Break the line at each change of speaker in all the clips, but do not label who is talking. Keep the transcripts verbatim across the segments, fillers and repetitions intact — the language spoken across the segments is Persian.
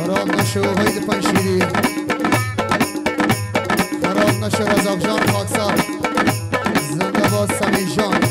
خراب نشو وحید پنشیری، خراب نشو رزاق جان خاکسار، زنده باد سمی جان،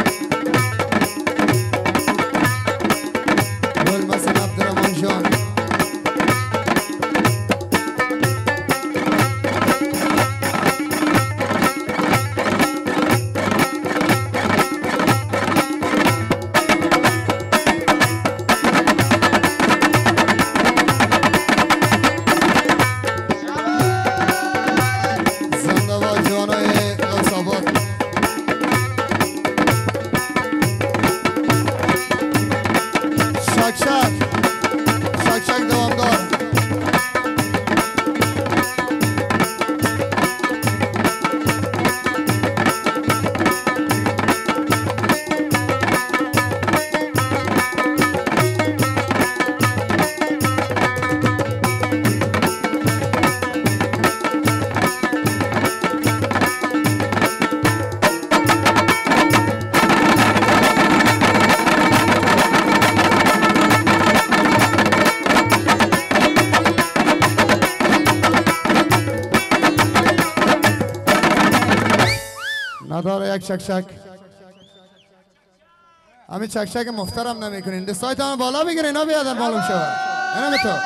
گل مسن عبدالرحمن جان. نداره یک شک شک همین چک شک مفترم نمی کنین. دستایت همه بالا بگیرین اینا بیادر معلوم شود اینم تو.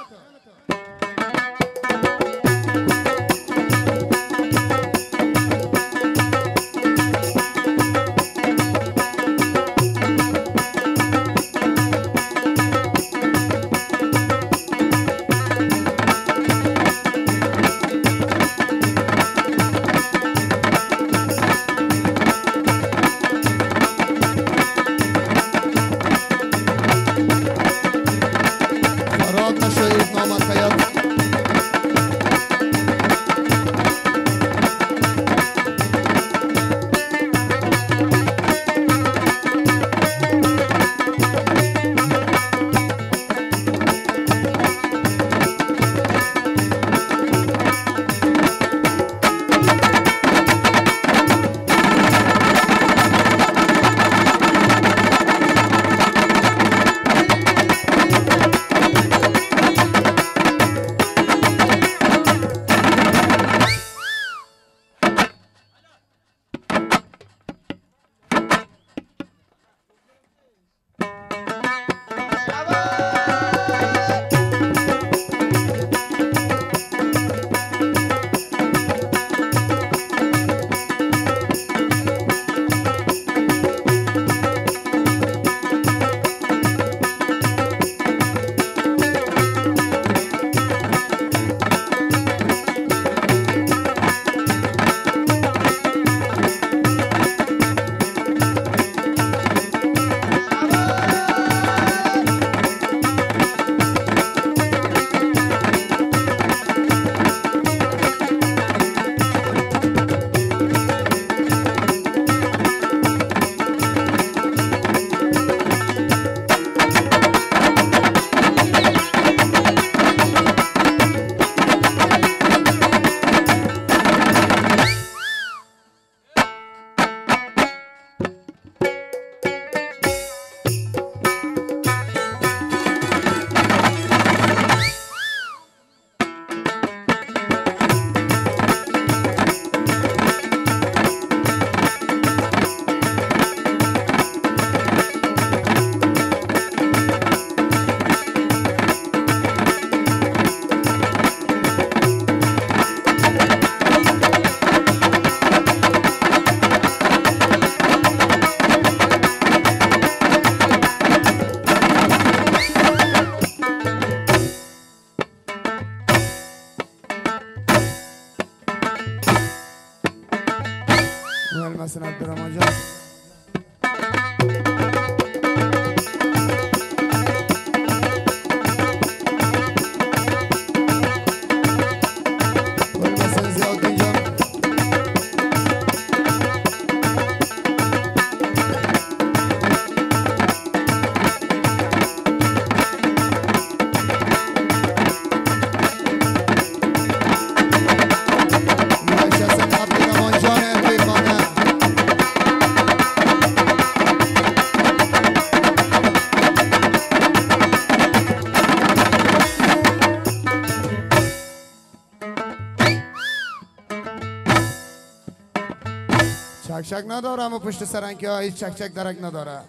مثلا عبدالرحمن جان چک چک نداره اما پشت سرنگی ها هیچ چک چک درک نداره.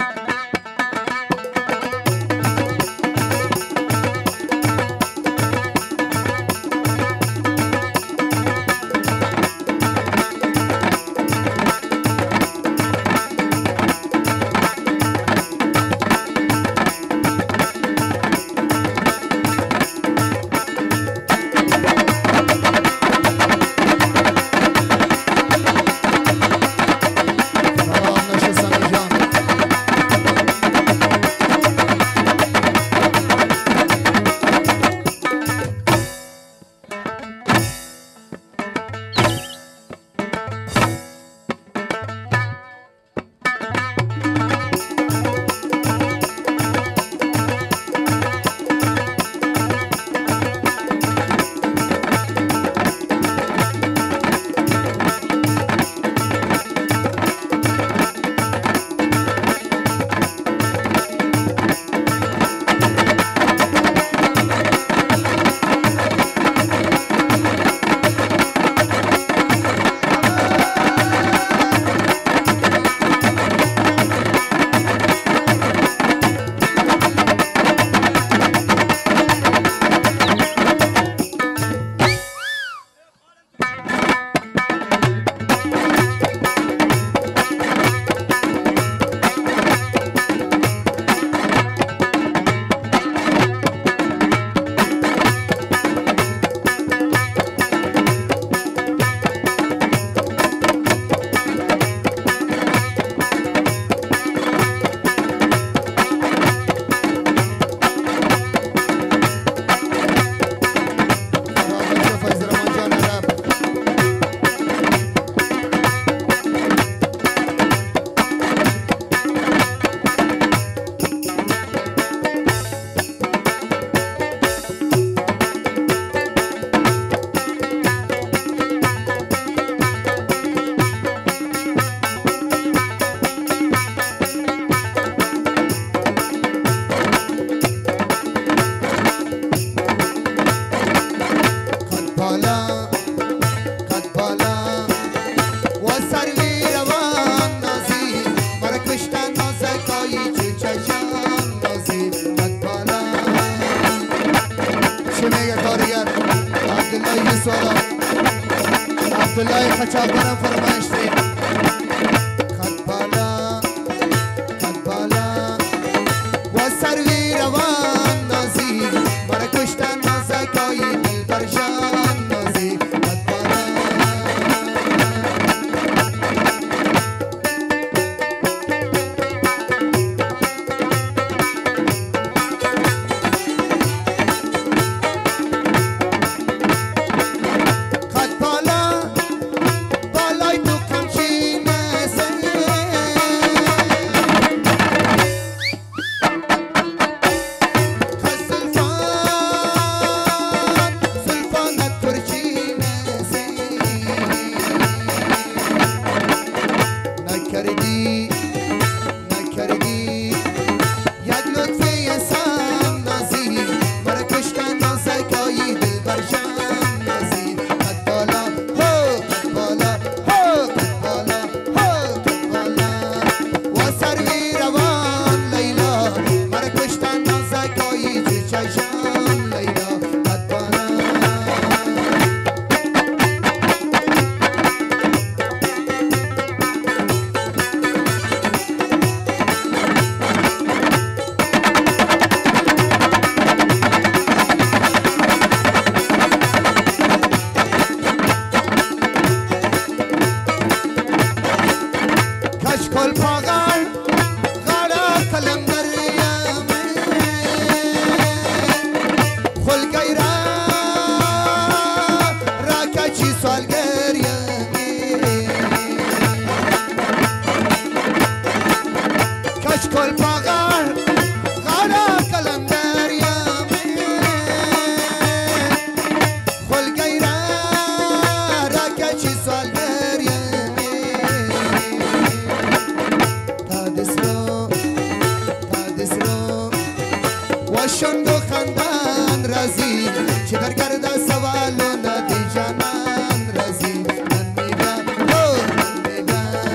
عبدالله خچابرم فرمایش دی خط بالا خط بالا و سروی روان نازی مرا کشتن نازکایی دل برشان نازی خط بالا شند و خندان رازی چه در گرد سوال و ندی جانان رازی من میگم او من میگم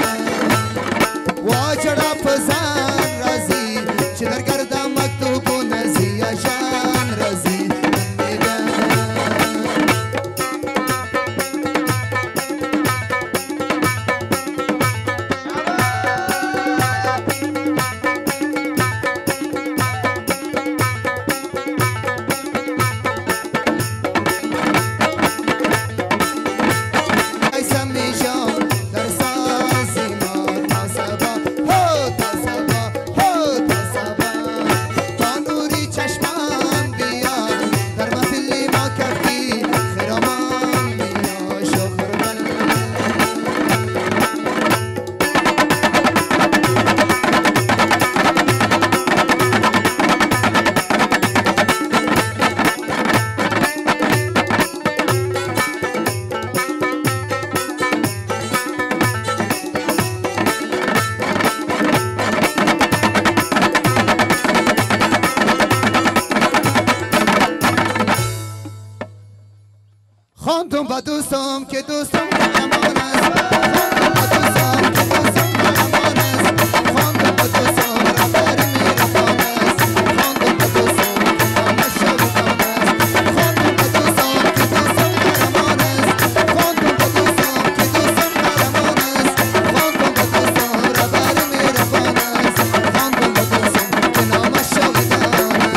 خواندم با دوستم که دوستم قهرمان است خواندم با دوستم که دوستم قهرمان است خواندم با دوستم رهبر میرفان است خواندم با دوستم که نام شاویدان است خواندم با دوستم که دوستم قهرمان است خواندم با دوستم که دوستم قهرمان است خواندم با دوستم رهبر میرفان است خواندم با دوستم که نام شاویدان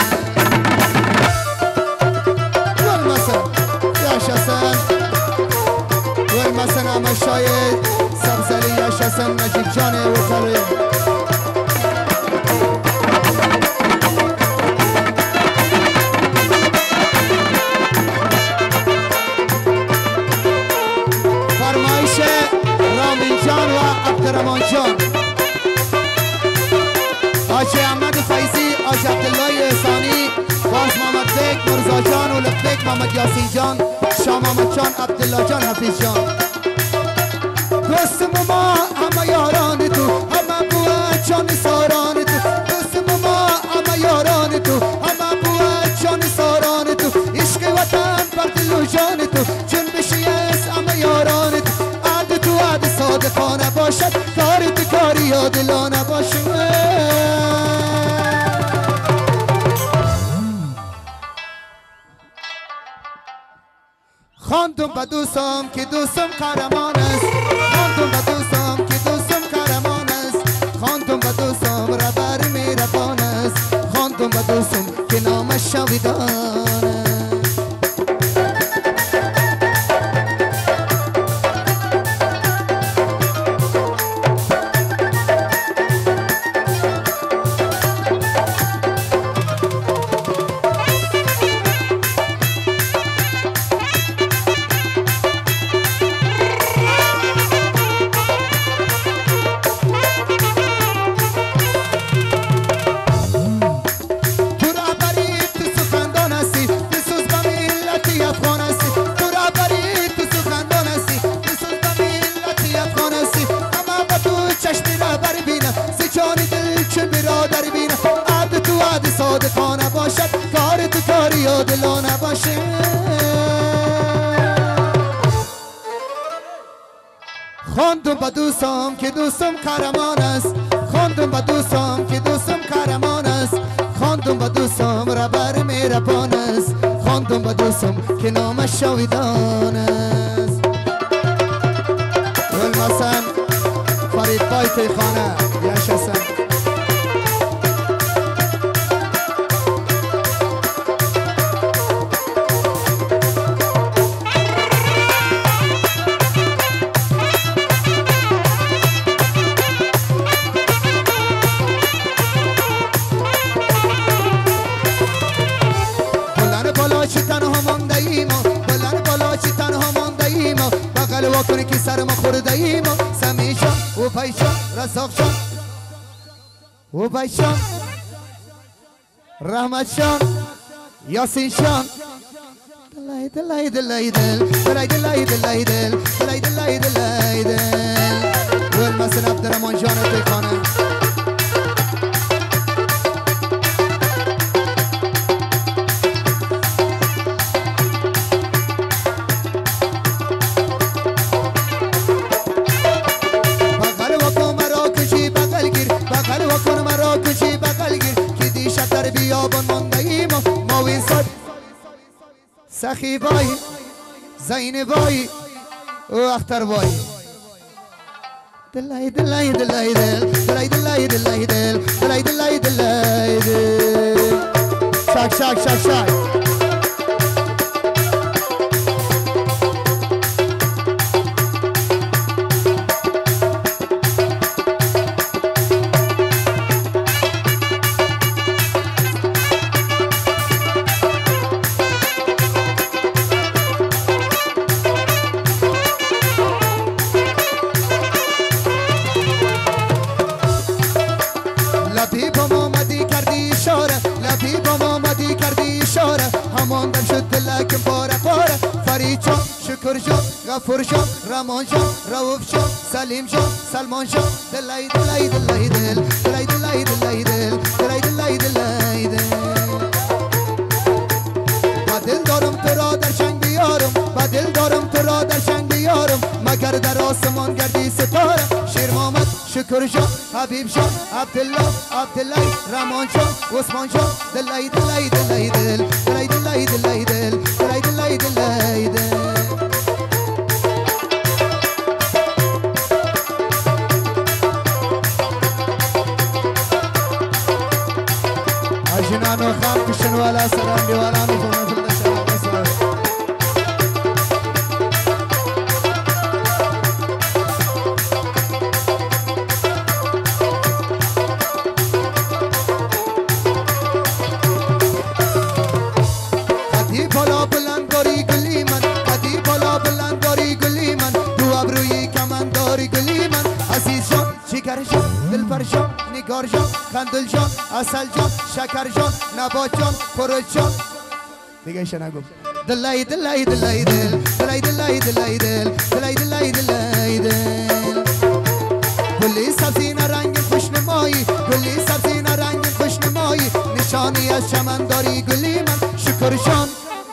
مثلا مشاید سبزلی یشسن نجیب جان وطره فرمایش رامین جان و عبدالرحمن جان آجی احمد فیضی آجی عبدالله احسانی باز محمد بیک مرزا جان و لبیک محمد یاسین جان شاه محمد جان عبدالله جان حفیظ جان دوستم ما همه یاران تو همه بوه جان ساران تو دوستم ما همه یاران تو همه بوه جان ساران تو عشق وطن بر دل و جان تو جنبشی است همه یاران تو عد تو عد صادقانه باشد کار تو کاری عادلانه باشد خواندم با دوستم که دوستم قهرمان است خواندم با دوستم که دوستم قهرمان است خواندم با دوستم رهبر میرفان است خواندم با دوستم که نامش شاویدان است صادقانه باشد کار تو کاری عادلانه باشه خواندم با دوستم که دوستم قهرمان است خواندم با دوستم که دوستم قهرمان است خواندم با دوستم رهبر میرفان است خواندم با دوستم که نامش شاویدان است ولمسن فرید بای تیخانه یشسن کنی که سر ما خورده ایم سمی جان و پای جان رزاق جان و پای جان رحمت جان یاسین جان دلای دلای دلای دل دلای دلای دلای دل دلای دلای دلای دل والمسن عبدالرحمن جان تیخانه سخی بای زین بای و اختر بای دلای دلای دلای دل دلای دلای دلای دل دلای دلای دلای دل شاک شاک شاک شاک شکر جان غفور جان رمان جان رؤوف جان سلیم جان سلمان جان دلای دلای دلای دل دلای دلای دلای دل دلای دلای دلای دل با دل دارم تو را در چنگ بیارم با دل دارم شکر جان حبیب جان عبدالله عبدالله رحمان جان عثمان جان دلای دلای دلای دل دلای دلای دلای دل دلای دلای دلای دل اجنانو خام کشن والا سلام دیوالا میکنم فلده شراب بسر قدی بالا بلند داری گلی من قدی بالا بلند داری گلی من دو ابروی کمن داری گلی من عزیز جان جگر جان دل پر جان نگار جان خندل جان اصل جان شکر جان نبات جان پروت جان دیگه ایشه نگو دلای دلای دلای دل دلای دلای دلای دل دلای دلای دلای دل گلی سبزی رنگ خوشنمایی گلی سبزی رنگ خوشنمایی نشانی از چمن داری گلی من شکر جان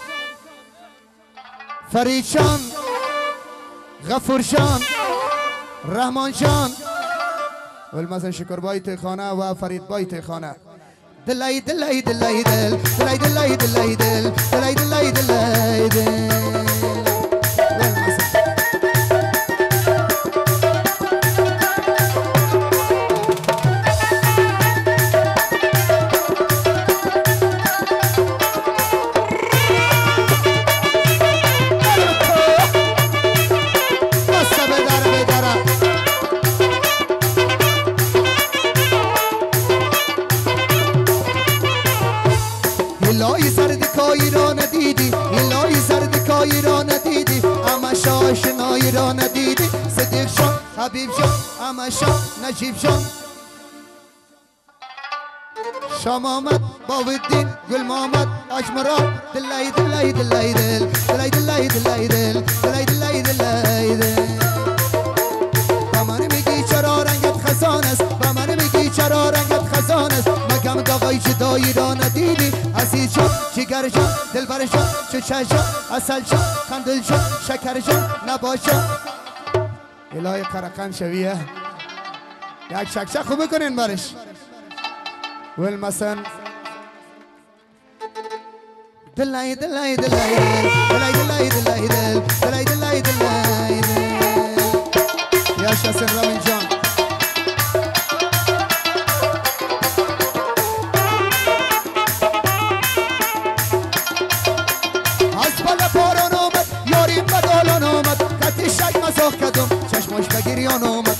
فرید جان غفور جان رحمان جان والمثل شکر بای تخانه و فرید بای تخانه دلای دلای دلای دل دلای دلای دلای دل دلای دلای دلای دل الهی سرد کایی را ندیدی الهی سرد کایی را ندیدی اما شاشنایی را ندیدی صدیق جان حبیب جان اما شان نجیب جان شام آمد باودین گل محمد اجمرا دلای دلای دلای دل دلای دلای دلای دل دلای دلای دلای دل با من میگی چرا رنگت خزان است با من میگی چرا رنگت خزان است مگم داغای جدایی را ندیدی عزیز جان جگر جان دلبر جان چچه جان اصل جان خندل جان شکر جان نبات جان الهی قرقن شویه یک شکشک خوب بکنین برش والمثل دلای دلای دلای دلای دلای دلای دلای دلای دلای یا شاسن رامین جان از بالا باران آمد یاریم بدالان آمد کتی شک مزاق کدم چشماش بگیریان آمد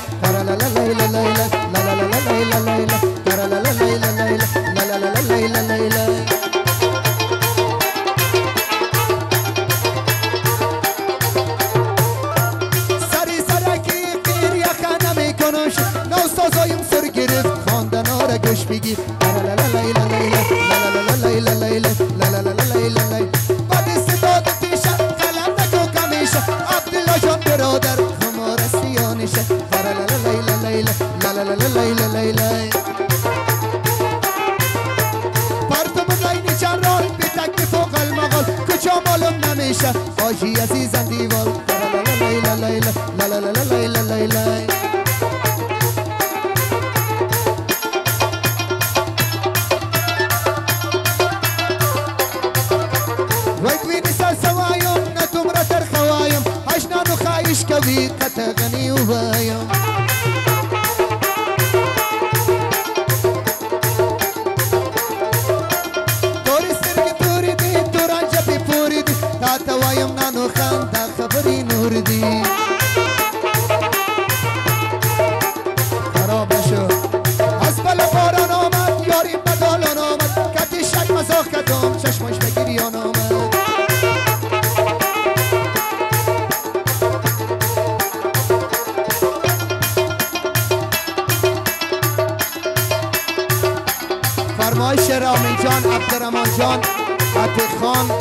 سری سرکی قیر یخه نمی کنش نوستازایم سر گرفت خواندن ها را گوش بگیر بعد استداد پیشه قلم نکو کمیشه عبدالله جان برادر خمار سیانشه پرتم لینی جنرال بی تک فوق المقال کجا معلوم نمیشه آجی عزیزم دیوال ویگوینی سال سوایم نتوم را تر خوایم هشنانو خواهش کوی قطع غنی و بایم توری سرگ توری دی توران جبی پوری دی تا توایم نانو خان تا خبری نور دی خراب شو از بلا باران آمد یاری بدالان آمد کتی شک مزاق کدام چشمش بگیریان آمد فرمایش رامین جان عبدالرحمان جان عتیق خان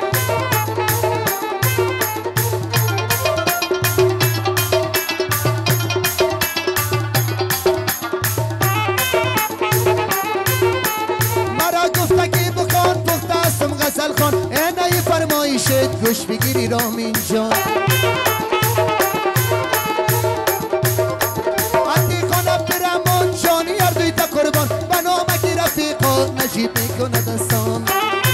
مرا گفته که بخوان پخته استم غزل خان اینه فرمایشت گوش بگیری رامین جان عتیق خان عبدالرحمان عجیب میکنه دستان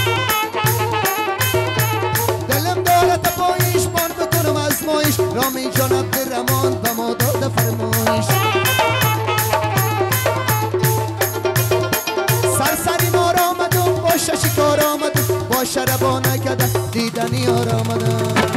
دلم دارد پایش بان بکنم از مایش رامی جان عبدالرحمن به ما داده فرمایش سرسری مار آمدم با ششکار آمدم با شربانه کده دیدنی آر آمدم